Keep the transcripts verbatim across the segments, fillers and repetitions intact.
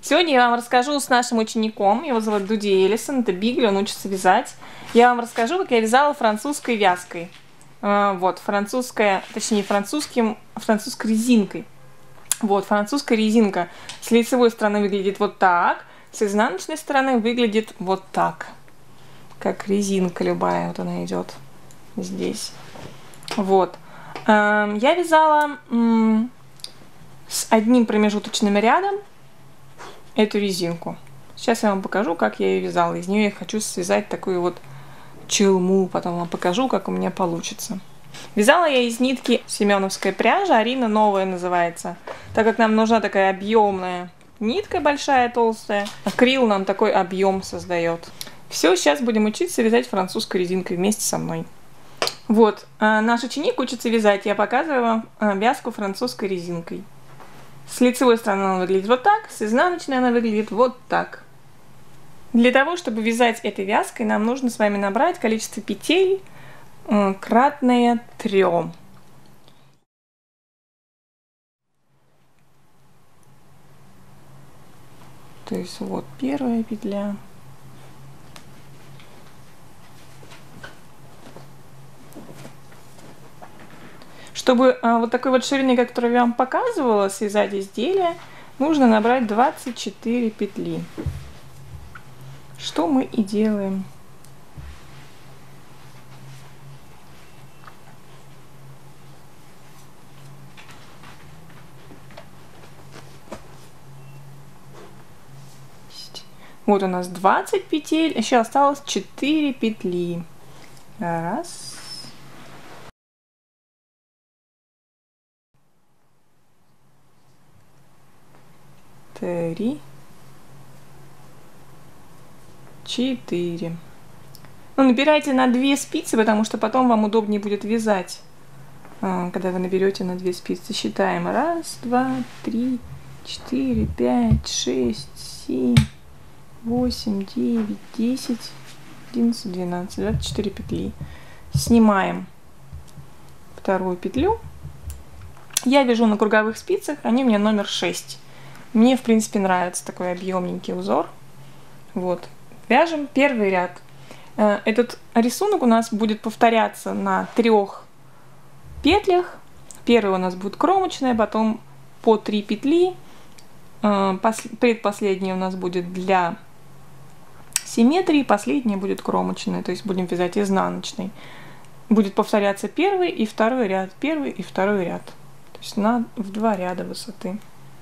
Сегодня я вам расскажу с нашим учеником, его зовут Дуди Элисон, это Бигли, он учится вязать. Я вам расскажу, как я вязала французской вязкой. Вот, французская, точнее французским, французской резинкой. Вот, французская резинка с лицевой стороны выглядит вот так, с изнаночной стороны выглядит вот так. Как резинка любая, вот она идет здесь. Вот. Я вязала с одним промежуточным рядом эту резинку. Сейчас я вам покажу, как я ее вязала. Из нее я хочу связать такую вот челму. Потом вам покажу, как у меня получится. Вязала я из нитки семеновской пряжи. Арина новая называется. Так как нам нужна такая объемная нитка большая, толстая. Акрил нам такой объем создает. Все, сейчас будем учиться вязать французской резинкой вместе со мной. Вот, наш ученик учится вязать. Я показываю вам вязку французской резинкой. С лицевой стороны она выглядит вот так, с изнаночной она выглядит вот так. Для того, чтобы вязать этой вязкой, нам нужно с вами набрать количество петель кратное трем. То есть вот первая петля. Чтобы а, вот такой вот ширины, которую я вам показывала, связать изделие, нужно набрать двадцать четыре петли. Что мы и делаем. Вот у нас двадцать петель, еще осталось четыре петли. Раз. Три, четыре. Ну, набирайте на две спицы, потому что потом вам удобнее будет вязать, когда вы наберете на две спицы. Считаем. Раз, два, три, четыре, пять, шесть, семь, восемь, девять, десять, одиннадцать, двенадцать, двадцать четыре петли. Снимаем вторую петлю. Я вяжу на круговых спицах, они у меня номер шесть. Мне, в принципе, нравится такой объемненький узор. Вот. Вяжем первый ряд. Этот рисунок у нас будет повторяться на трех петлях. Первая у нас будет кромочная, потом по три петли. Предпоследняя у нас будет для симметрии, последняя будет кромочная. То есть будем вязать изнаночной. Будет повторяться первый и второй ряд. Первый и второй ряд. То есть на, в два ряда высоты.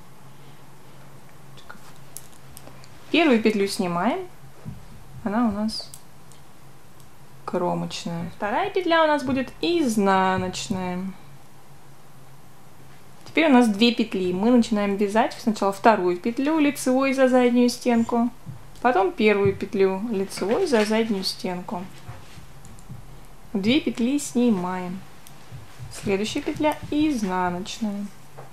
Первую петлю снимаем, она у нас кромочная. Вторая петля у нас будет изнаночная. Теперь у нас две петли. Мы начинаем вязать сначала вторую петлю лицевой за заднюю стенку, потом первую петлю лицевой за заднюю стенку. Две петли снимаем. Следующая петля изнаночная.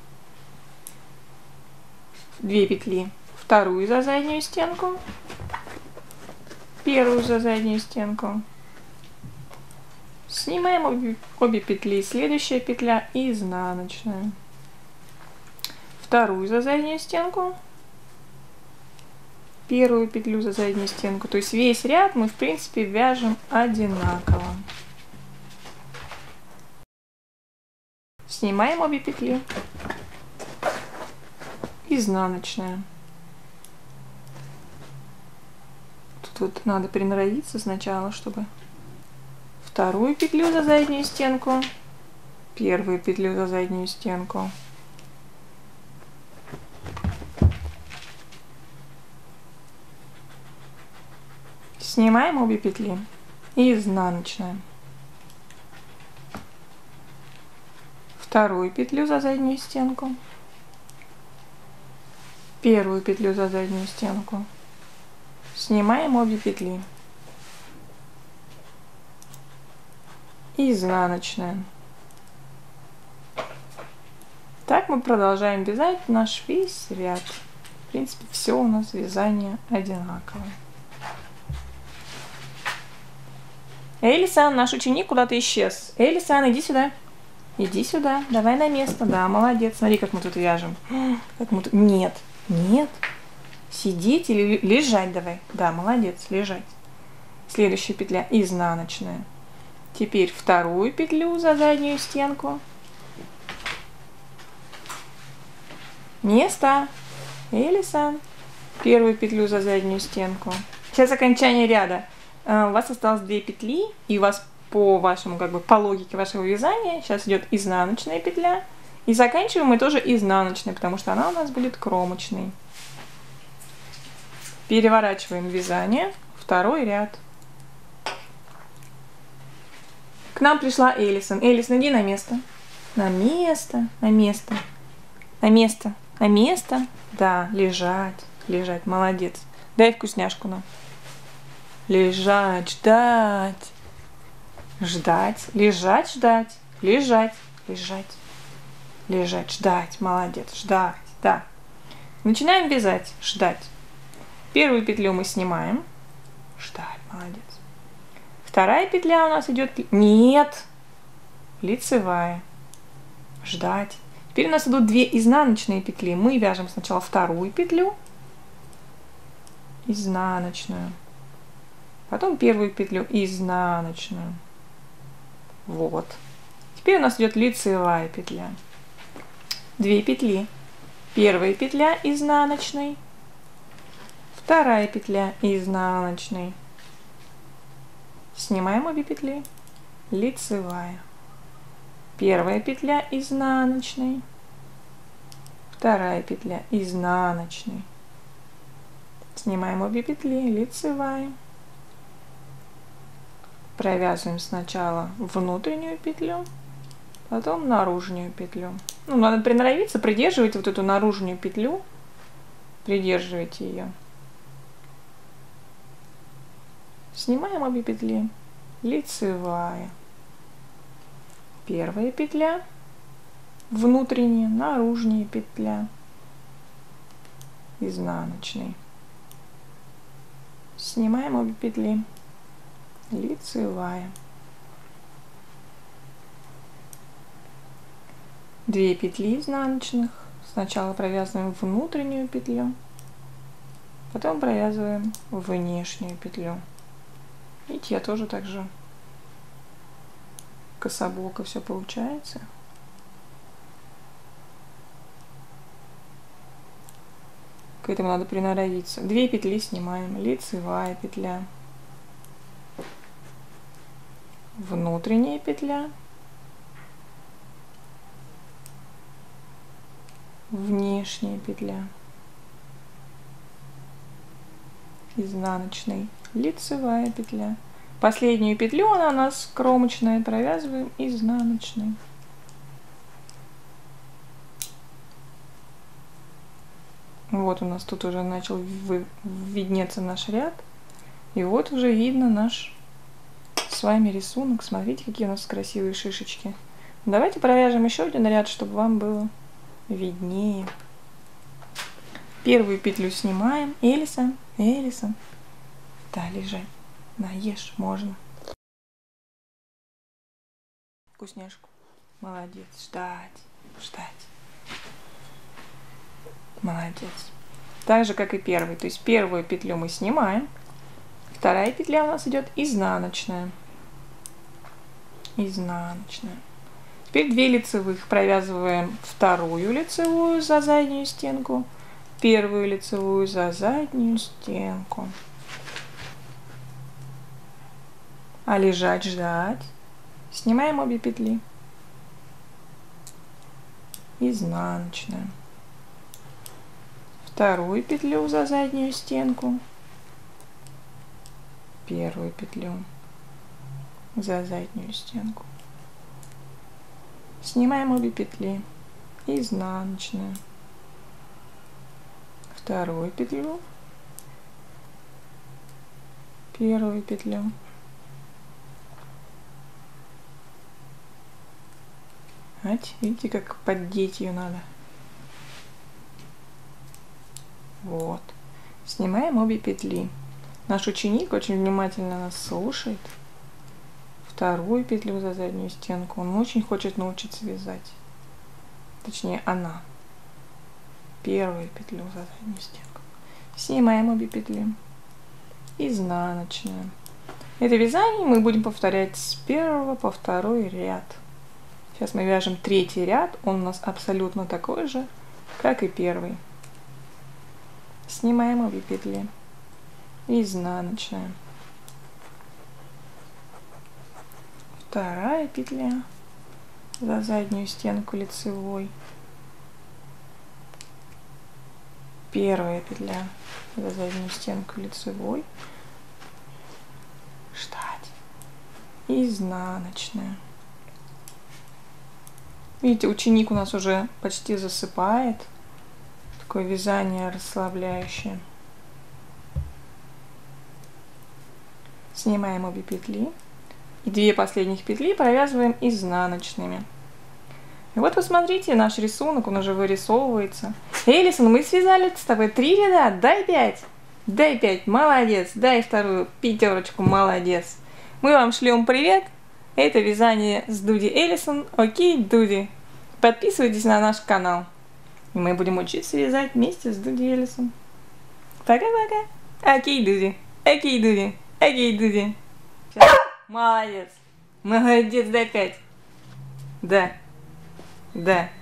Две петли. Вторую за заднюю стенку, первую за заднюю стенку, снимаем обе, обе петли, следующая петля изнаночная, вторую за заднюю стенку, первую петлю за заднюю стенку. То есть весь ряд мы, в принципе, вяжем одинаково. Снимаем обе петли, изнаночная. Тут надо приноровиться сначала, чтобы вторую петлю за заднюю стенку, первую петлю за заднюю стенку, снимаем обе петли и изнаночная, вторую петлю за заднюю стенку, первую петлю за заднюю стенку. Снимаем обе петли. Изнаночная. Так мы продолжаем вязать наш весь ряд. В принципе, все у нас вязание одинаковое. Элисан, наш ученик куда-то исчез. Элисан, иди сюда. Иди сюда. Давай на место. Да, молодец. Смотри, как мы тут вяжем. Как мы тут... Нет. Нет. Сидеть или лежать давай. Да, молодец, лежать. Следующая петля изнаночная. Теперь вторую петлю за заднюю стенку. Место. Элисон. Первую петлю за заднюю стенку. Сейчас окончание ряда. У вас осталось две петли, и у вас по вашему, как бы, по логике вашего вязания сейчас идет изнаночная петля. И заканчиваем мы тоже изнаночной, потому что она у нас будет кромочной. Переворачиваем вязание. Второй ряд. К нам пришла Элисон. Элисон, иди на место. На место, на место, на место, на место. Да, лежать, лежать, молодец. Дай вкусняшку нам. Лежать, ждать. Ждать, лежать, ждать, лежать, лежать, лежать, ждать, молодец, ждать, да. Начинаем вязать, ждать. Первую петлю мы снимаем. Ждать, молодец. Вторая петля у нас идет... Нет! Лицевая. Ждать. Теперь у нас идут две изнаночные петли. Мы вяжем сначала вторую петлю. Изнаночную. Потом первую петлю изнаночную. Вот. Теперь у нас идет лицевая петля. Две петли. Первая петля изнаночной. Вторая петля изнаночной. Снимаем обе петли. Лицевая. Первая петля изнаночной. Вторая петля изнаночной. Снимаем обе петли. Лицевая. Провязываем сначала внутреннюю петлю, потом наружную петлю. Ну, надо приноровиться, придерживайте вот эту наружную петлю. Придерживайте ее. Снимаем обе петли. Лицевая. Первая петля. Внутренняя, наружная петля. Изнаночной. Снимаем обе петли. Лицевая. Две петли изнаночных. Сначала провязываем внутреннюю петлю, потом провязываем внешнюю петлю. Видите, я тоже так же кособоко все получается. К этому надо приноровиться. Две петли снимаем. Лицевая петля. Внутренняя петля. Внешняя петля. Изнаночной. Лицевая петля. Последнюю петлю, она у нас кромочная, провязываем изнаночной. Вот у нас тут уже начал виднеться наш ряд. И вот уже видно наш с вами рисунок. Смотрите, какие у нас красивые шишечки. Давайте провяжем еще один ряд, чтобы вам было виднее. Первую петлю снимаем. Элисон, Элисон. Да, лежать. На, ешь, можно. Вкусняшку. Молодец. Ждать, ждать. Молодец. Так же, как и первый. То есть первую петлю мы снимаем. Вторая петля у нас идет изнаночная. Изнаночная. Теперь две лицевых. Провязываем вторую лицевую за заднюю стенку. Первую лицевую за заднюю стенку. А лежать, ждать. Снимаем обе петли. Изнаночная. Вторую петлю за заднюю стенку. Первую петлю за заднюю стенку. Снимаем обе петли. Изнаночная. Вторую петлю. Первую петлю. Видите, как поддеть ее надо. Вот. Снимаем обе петли. Наш ученик очень внимательно нас слушает. Вторую петлю за заднюю стенку. Он очень хочет научиться вязать. Точнее, она. Первую петлю за заднюю стенку. Снимаем обе петли. Изнаночная. Это вязание мы будем повторять с первого по второй ряд. Сейчас мы вяжем третий ряд. Он у нас абсолютно такой же, как и первый. Снимаем обе петли. Изнаночная. Вторая петля за заднюю стенку лицевой. Первая петля за заднюю стенку лицевой. Ждать. Изнаночная. Видите, ученик у нас уже почти засыпает. Такое вязание расслабляющее. Снимаем обе петли. И две последних петли провязываем изнаночными. И вот посмотрите, наш рисунок, он уже вырисовывается. Элисон, мы связали с тобой три ряда, дай пять. Дай пять, молодец. Дай вторую пятерочку, молодец. Мы вам шлем привет. Это вязание с Дуди Элисон. Окей, Дуди. Подписывайтесь на наш канал. И мы будем учиться вязать вместе с Дуди Элисон. Пока-пока. Окей, Дуди. Окей, Дуди. Окей, Дуди. Сейчас. Молодец. Молодец, дай пять. Да. Да.